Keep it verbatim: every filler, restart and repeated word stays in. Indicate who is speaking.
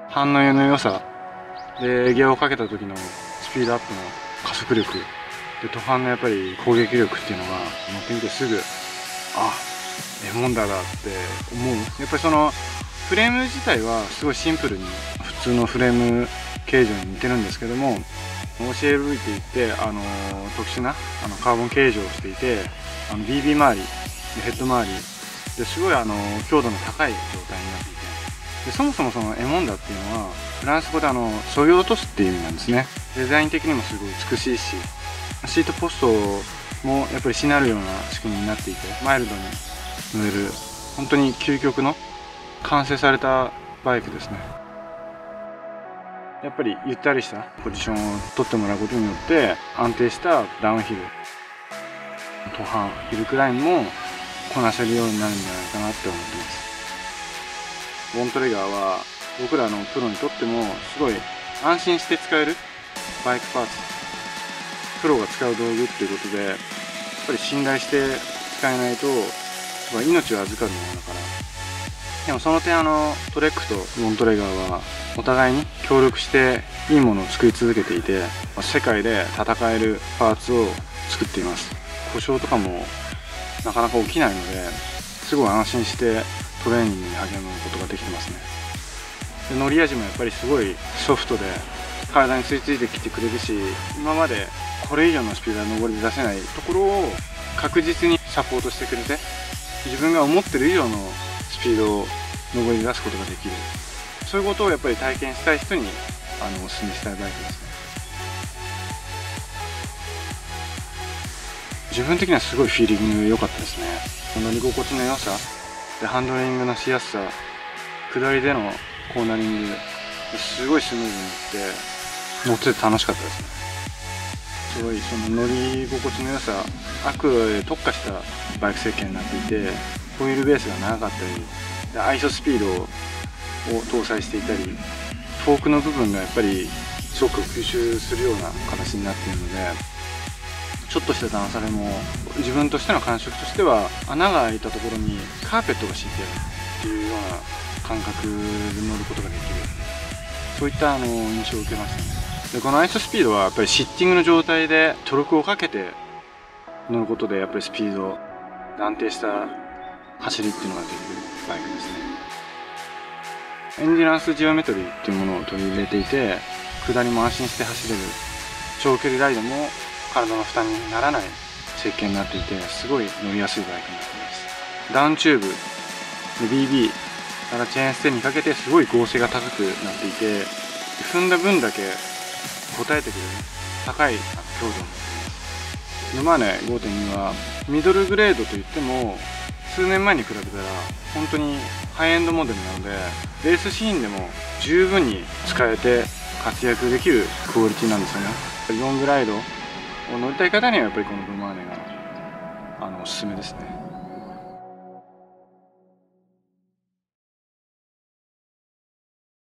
Speaker 1: 反応の良さでギアをかけた時のスピードアップの加速力で途半のやっぱり攻撃力っていうのが乗ってみてすぐあええもんだなって思う。やっぱりそのフレーム自体はすごいシンプルに普通のフレーム形状に似てるんですけども、 オーシーエルブイ っていってあの特殊なあのカーボン形状をしていて、あの ビービー 周りでヘッド周りですごいあの強度の高い状態になっていて、でそもそもそのエモンダっていうのはフランス語であの削ぎ落とすっていう意味なんですね。デザイン的にもすごい美しいし、シートポストもやっぱりしなるような仕組みになっていて、マイルドに乗れる本当に究極の完成されたバイクですね。やっぱりゆったりしたポジションを取ってもらうことによって安定したダウンヒル、途半ヒルクラインもこなせるようになるんじゃないかなって思ってます。ボントレガーは僕らのプロにとってもすごい安心して使えるバイクパーツ、プロが使う道具っていうことでやっぱり信頼して使えないと命を預かるものだから。でもその点あのトレックとボントレガーはお互いに協力していいものを作り続けていて、世界で戦えるパーツを作っています。故障とかもなかなか起きないのですごい安心してトレーニングに励むことができてますね。で乗り味もやっぱりすごいソフトで体に吸い付いてきてくれるし、今までこれ以上のスピードは上りで出せないところを確実にサポートしてくれて、自分が思ってる以上のスピードを上り出すことができる、そういうことをやっぱり体験したい人にあのお勧めしたいバイクですね。自分的にはすごいフィーリング良かったですね。乗り心地の良さでハンドリングのしやすさ、下りでのコーナリングすごいスムーズにいって乗ってて楽しかったですね。すごいその乗り心地の良さ、アクロへ特化したバイク設計になっていて、ホイールベースが長かったりでアイソスピードを搭載していたり、フォークの部分がやっぱりすごく吸収するような形になっているので、ちょっとした段差でも自分としての感触としては穴が開いたところにカーペットが敷いてあるっていうような感覚で乗ることができる、そういったあの印象を受けましたね。でこのアイソスピードはやっぱりシッティングの状態でトルクをかけて乗ることでやっぱりスピード、安定した走りっていうのができるバイクですね。エンジランスジオメトリーっていうものを取り入れていて、下りも安心して走れる、長距離ライドも体の負担にならない設計になっていて、すごい乗りやすいバイクになっています。ダウンチューブで ビービー からチェーンステンにかけてすごい剛性が高くなっていて、踏んだ分だけ応えてくれる高い強度になっています。ルマーネ ごてんに はミドルグレードといっても数年前に比べたら本当にハイエンドモデルなので、レースシーンでも十分に使えて活躍できるクオリティなんですよね。ロングライドを乗りたい方にはやっぱりこのルマーネがあのおすすめですね。